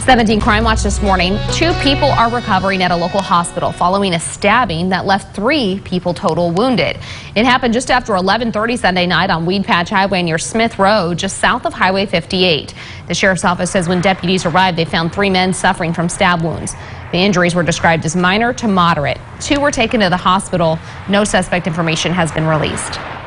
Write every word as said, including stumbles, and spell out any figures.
seventeen Crime Watch this morning. Two people are recovering at a local hospital following a stabbing that left three people total wounded. It happened just after eleven thirty Sunday night on Weed Patch Highway near Smith Road, just south of Highway fifty-eight. The sheriff's office says when deputies arrived, they found three men suffering from stab wounds. The injuries were described as minor to moderate. Two were taken to the hospital. No suspect information has been released.